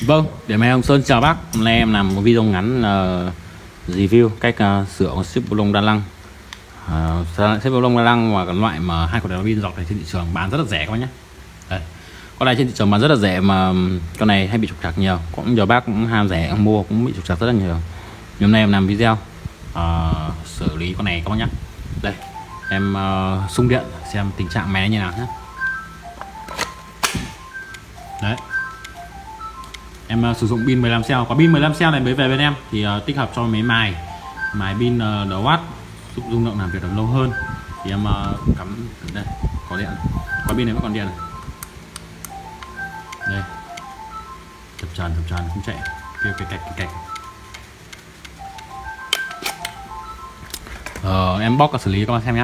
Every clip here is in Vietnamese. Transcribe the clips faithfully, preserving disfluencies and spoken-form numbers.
Vâng, điểm này Hồng Sơn chào bác. Hôm nay em làm một video ngắn uh, review cách uh, sửa con xếp lông đa năng. Uh, xếp lông đa năng và cái loại mà hai con đèn pin dọc này trên thị trường bán rất là rẻ các bác nhé. Đây, con này trên thị trường bán rất là rẻ mà con này hay bị trục trặc nhiều. Cũng nhiều bác cũng ham rẻ mua cũng bị trục trặc rất là nhiều. Hôm nay em làm video uh, xử lý con này các bác nhé. Đây, em uh, xung điện xem tình trạng máy như nào nhé. Đấy. Em uh, sử dụng pin mười lăm cell, có pin mười lăm cell này mới về bên em thì uh, tích hợp cho mấy mài mài pin uh, đầu watt giúp dung lượng làm việc được lâu hơn. Thì em uh, cắm đây, có điện, có pin này vẫn còn điện này. Đây, chập tròn chập tròn không chạy, kêu cái cạch cái cạch. Ờ, em bóc và xử lý các bạn xem nhé.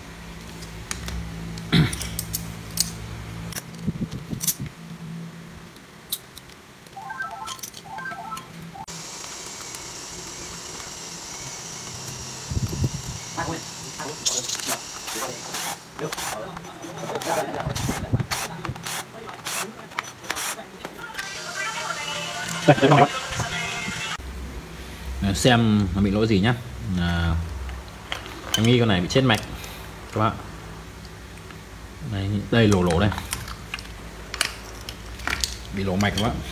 Xem nó bị lỗi gì nhá. À, em nghĩ con này bị chết mạch các bạn. Đây, đây lỗ lỗ đây, bị lỗ mạch các bạn.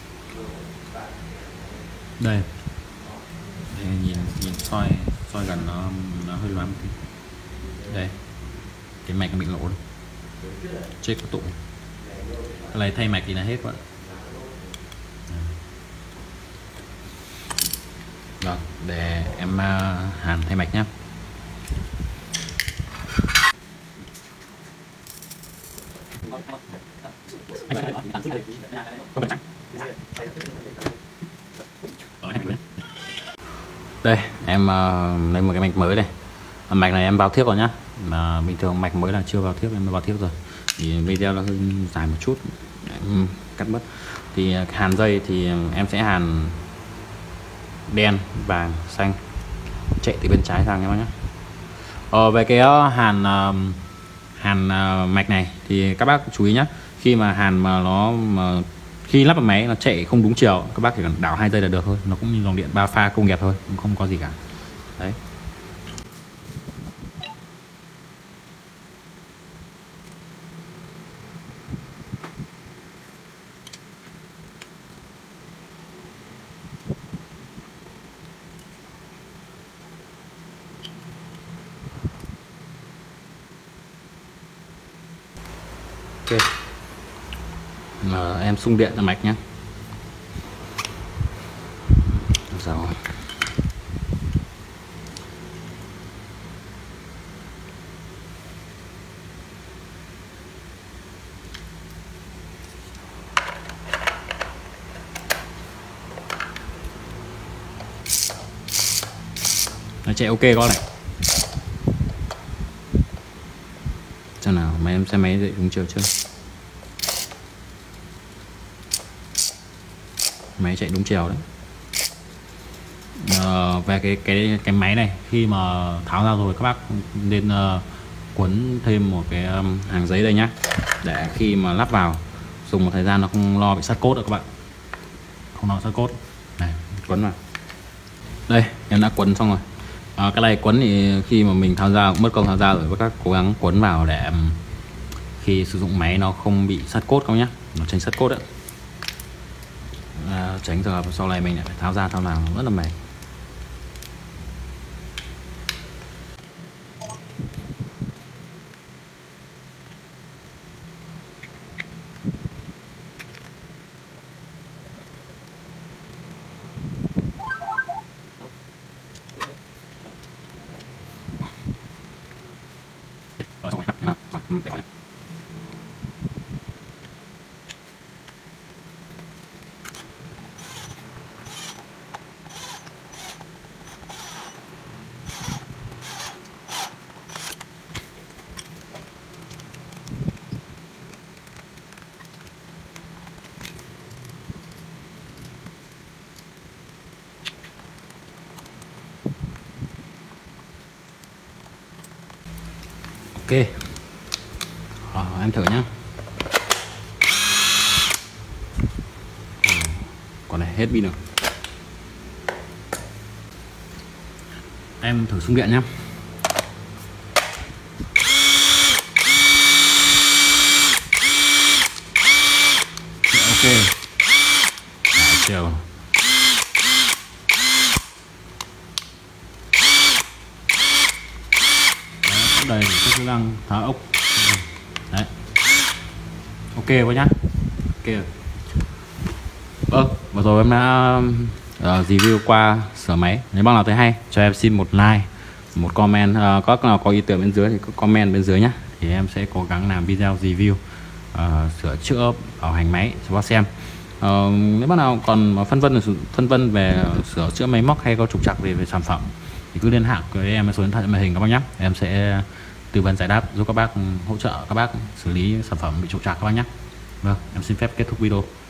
Đây, đây nhìn nhìn soi soi gần nó nó hơi loáng. Đây, cái mạch nó bị lỗ đây. Chết cái tụ. Cái này thay mạch thì là hết các bạn. Rồi, để em uh, hàn thay mạch nhé. Đây, em uh, lấy một cái mạch mới đây. Mạch này em vào tiếp rồi nhá. Mà bình thường mạch mới là chưa vào tiếp, em vào tiếp rồi. Thì video nó hơi dài một chút, em cắt mất. Thì hàn dây thì em sẽ hàn đen, vàng, xanh, chạy từ bên trái sang các bác nhé. Ờ, về cái hàn uh, hàn uh, mạch này thì các bác chú ý nhé. Khi mà hàn mà nó mà khi lắp vào máy nó chạy không đúng chiều, các bác chỉ cần đảo hai giây là được thôi. Nó cũng như dòng điện ba pha công nghiệp thôi, không có gì cả. Đấy. Ok, mà em xung điện cho mạch nhé. Rồi. Nó chạy ok con này. Xem nào, máy em xem máy dậy đúng chiều chưa? Máy chạy đúng chiều đấy. À, về cái cái cái máy này khi mà tháo ra rồi các bác nên uh, quấn thêm một cái um, hàng giấy đây nhá, để khi mà lắp vào dùng một thời gian nó không lo bị sắt cốt được các bạn, không lo sắt cốt này, quấn vào đây. Em đã quấn xong rồi. À, cái này quấn thì khi mà mình tháo ra cũng mất công tháo ra rồi, các cố gắng quấn vào để um, khi sử dụng máy nó không bị sắt cốt không nhá, nó tránh sắt cốt đấy. À, tránh trường hợp sau này mình lại phải tháo ra tháo vào rất là mệt. Ok, à, em thử nhá. còn này hết pin rồi. Em thử xung điện nhá. Ok. Đấy, chiều. Đây cái chức năng tháo ốc. Đấy. Ok quá nhá. Ok. Vâng, vừa rồi em đã uh, review qua sửa máy. Nếu bác nào thấy hay cho em xin một like, một comment. Uh, có nào có ý tưởng bên dưới thì có comment bên dưới nhá. Thì em sẽ cố gắng làm video review uh, sửa chữa bảo hành máy cho bác xem. Uh, nếu bác nào còn phân vân phân vân về sửa chữa máy móc hay có trục trặc về về sản phẩm thì cứ liên hệ với em số điện thoại màn hình các bác nhé. Em sẽ tư vấn giải đáp, giúp các bác hỗ trợ các bác xử lý sản phẩm bị trục trặc các bác nhé. Vâng, em xin phép kết thúc video.